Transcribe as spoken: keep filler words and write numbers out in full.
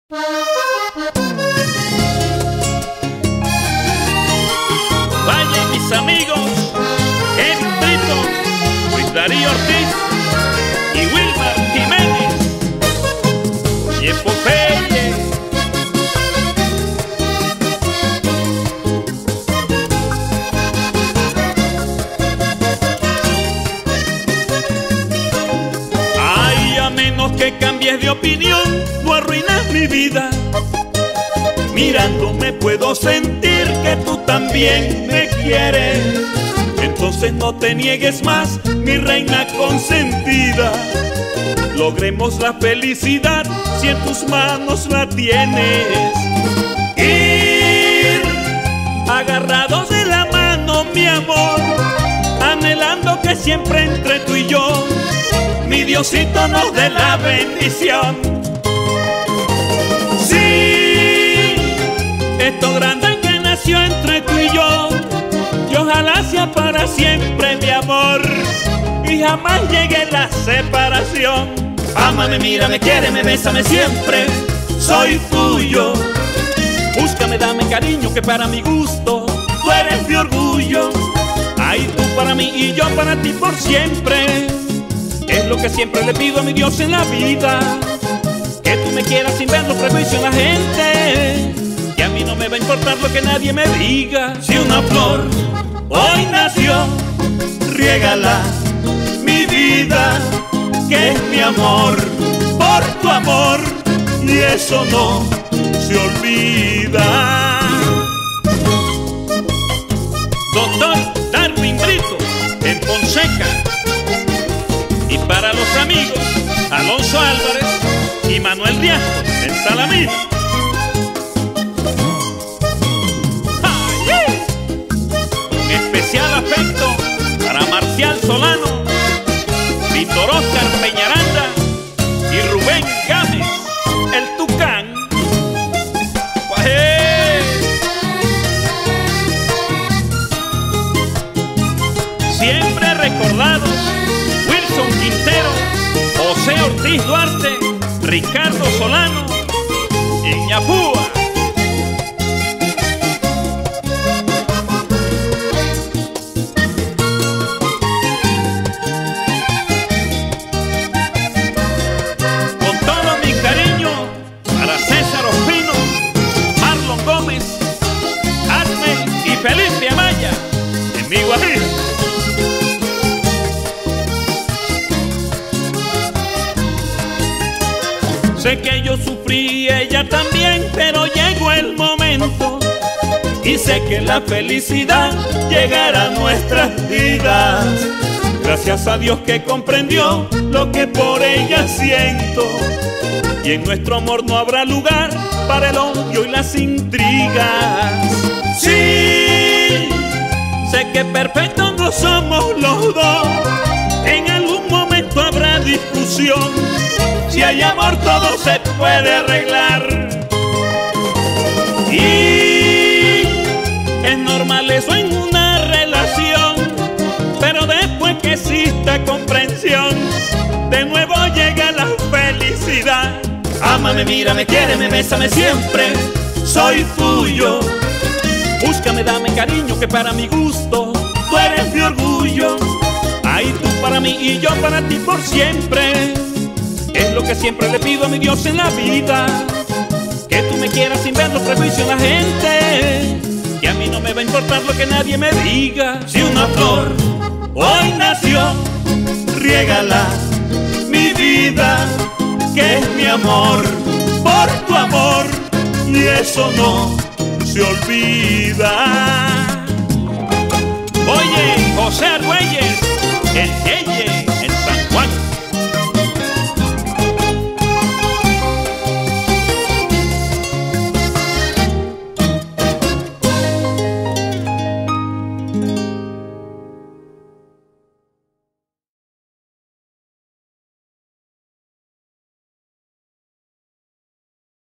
Vayan mis amigos, Kevin Brito, Luis Darío Ortiz y Wilmar Jiménez y Popeye. Ay, a menos que cambies de opinión, no arruinas mi vida. Mirándome puedo sentir que tú también me quieres. Entonces no te niegues más, mi reina consentida. Logremos la felicidad si en tus manos la tienes. Ir agarrados de la mano, mi amor, anhelando que siempre entre tú y yo mi Diosito nos dé la bendición. Sí, esto grande que nació entre tú y yo, y ojalá sea para siempre, mi amor, y jamás llegue la separación. Ámame, mírame, quiéreme, bésame siempre, soy tuyo. Búscame, dame cariño, que para mi gusto tú eres mi orgullo. Ay, tú para mí y yo para ti por siempre. Es lo que siempre le pido a mi Dios en la vida, que tú me quieras sin ver los prejuicios en la gente, que a mí no me va a importar lo que nadie me diga. Si una flor hoy nació, riégala, mi vida, que es mi amor, por tu amor, y eso no se olvida. Doctor Darwin Brito en Fonseca. Y para los amigos Alonso Álvarez y Manuel Riascos en Salamina. ¡Ay! Un especial afecto para Marcial Solano, Víctor Oscar Peñaranda y Rubén Gámez, el Tucán. ¡Ay! Siempre recordados Wilson Quintero, José Ortiz Duarte, Ricardo Solano y Ñapúa. Con todo mi cariño para César Ospino, Marlon Gómez, Armel y Felipe Amaya en mi Guajira. Sé que yo sufrí, ella también, pero llegó el momento, y sé que la felicidad llegará a nuestras vidas. Gracias a Dios que comprendió lo que por ella siento, y en nuestro amor no habrá lugar para el odio y las intrigas. Sí, sé que perfectos no somos los dos, en algún momento habrá discusión. Si hay amor todo se puede arreglar, y es normal eso en una relación, pero después que exista comprensión, de nuevo llega la felicidad. Ámame, mírame, quiéreme, bésame siempre, soy tuyo. Búscame, dame cariño, que para mi gusto tú eres mi orgullo. Ay, tú para mí y yo para ti por siempre. Es lo que siempre le pido a mi Dios en la vida, que tú me quieras sin ver los prejuicios en la gente, que a mí no me va a importar lo que nadie me diga. Si una flor hoy nació, riégala, mi vida, que es mi amor, por tu amor, y eso no se olvida.